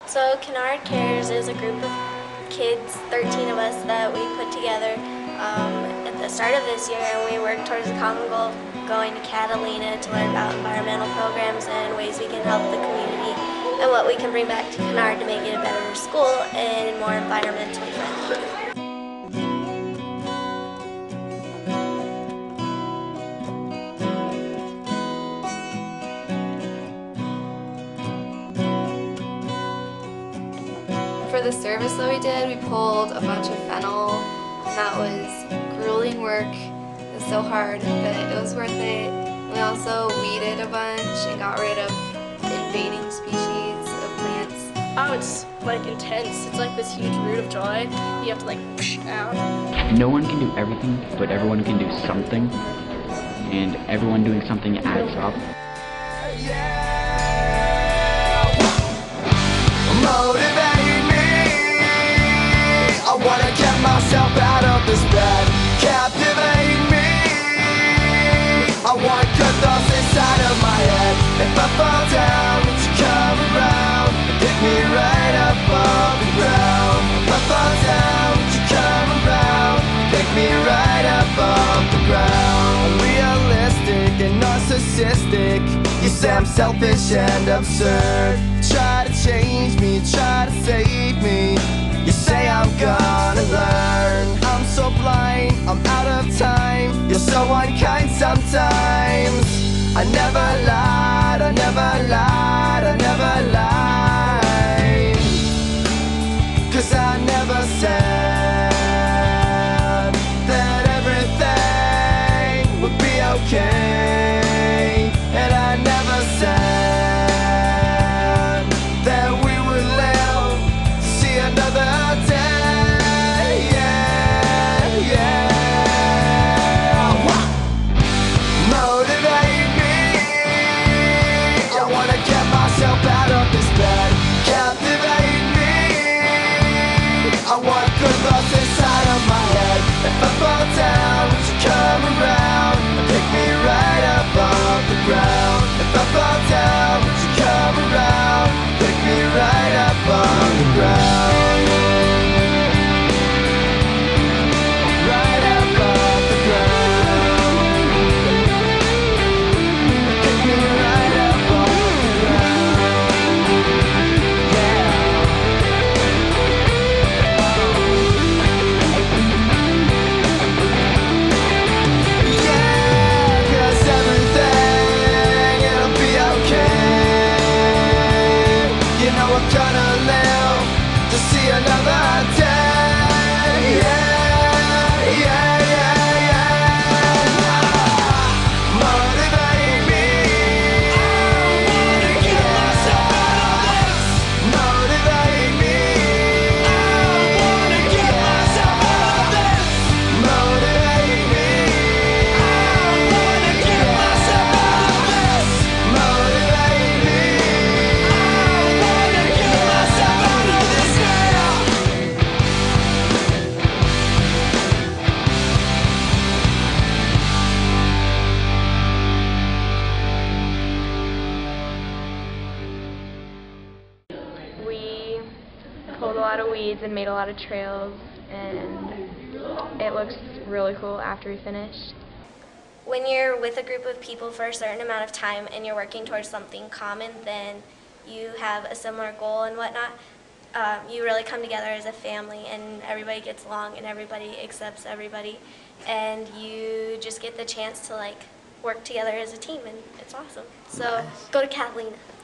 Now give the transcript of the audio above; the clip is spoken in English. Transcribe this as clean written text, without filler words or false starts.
So Kinard CARES is a group of kids, 13 of us, that we put together at the start of this year, and we work towards the common goal of going to Catalina to learn about environmental programs and ways we can help the community and what we can bring back to Kinard to make it a better school and more environmentally friendly. For the service that we did, we pulled a bunch of fennel, and that was grueling work. It was so hard, but it was worth it. We also weeded a bunch and got rid of invading species of plants. Oh, it's like intense. It's like this huge root of joy. You have to like push out. No one can do everything, but everyone can do something, and everyone doing something adds up. Motivate me. I wanna get myself out of this bed. Captivate me. I want good thoughts inside of my head. If I fall down, would you come around and pick me right up off the ground? If I fall down, would you come around, pick me right up off the ground? I'm realistic and narcissistic. You say I'm selfish and absurd. Try to change me, try to save me. You say I'm gonna learn. I'm so blind, I'm out of time. You're so unkind sometimes. I never lied, I never lied, I never lied. 'Cause I never said that everything would be okay. And I never said that we would live to see another day. Yeah, yeah. Motivate me. I wanna get myself out of this bed. Captivate me. I want good thoughts inside of my head. If I fall down, would you come around and pick me right up off the ground? If I fall down, would you come around, pick me right up off the ground? Right up off the ground. Pick me right up off the ground. Yeah. Yeah, 'cause everything, it'll be okay. You know I'm gonna live to see another day. Yeah, yeah, yeah, yeah. Motivate me. I wanna get myself out of this. Motivate me. I wanna get myself out of this. Motivate me. I wanna get myself out of this. Motivate me. I wanna get myself out of this. Yeah. We pulled a lot of weeds and made a lot of trails, and it looks really cool after we finished. When you're with a group of people for a certain amount of time and you're working towards something common, then you have a similar goal and whatnot. You really come together as a family, and everybody gets along and everybody accepts everybody, and you just get the chance to like work together as a team, and it's awesome. So go to Catalina.